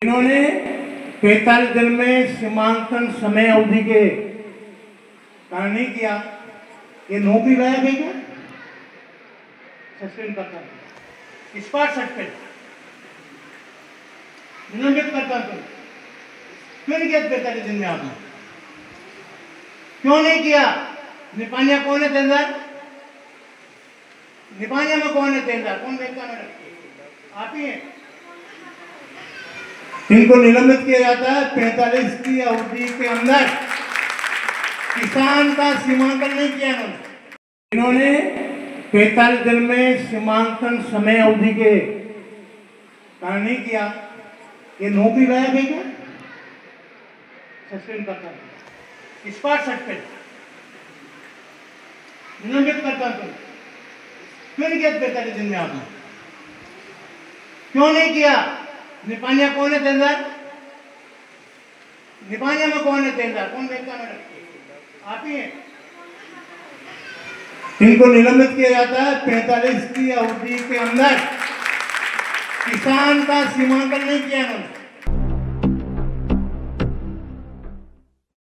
इन्होंने 45 दिन में सीमांकन समय अवधि के कारण नहीं किया। ये नौकरी गायब है क्या? सस्पेंड करता हूं, स्पॉट सस्पेंड, निलंबित करता हूं। क्यों नहीं किया 45 दिन में आपने? क्यों नहीं किया? निपानिया कौन है देनदार? निपानिया में कौन है देनदार? कौन देखता मैडम? आप ही हैं। इनको निलंबित किया जाता है 45 की अवधि के अंदर। किसान का सीमांकन नहीं किया इन्होंने 45 दिन में सीमांकन समय अवधि के कारण नहीं किया। ये नौकरी गायब है क्या? सस्पेंड करता हूं, स्पॉट सस्पेंड, निलंबित करता हूं। क्यों नहीं किया 45 दिन में आपने? क्यों नहीं किया? निपानिया कौन है देनदार? निपानिया में कौन है देनदार? कौन देखता मैडम? आप ही हैं। इनको निलंबित किया जाता है 45 की अवधि के अंदर। किसान का सीमांकन नहीं किया इन्होंने।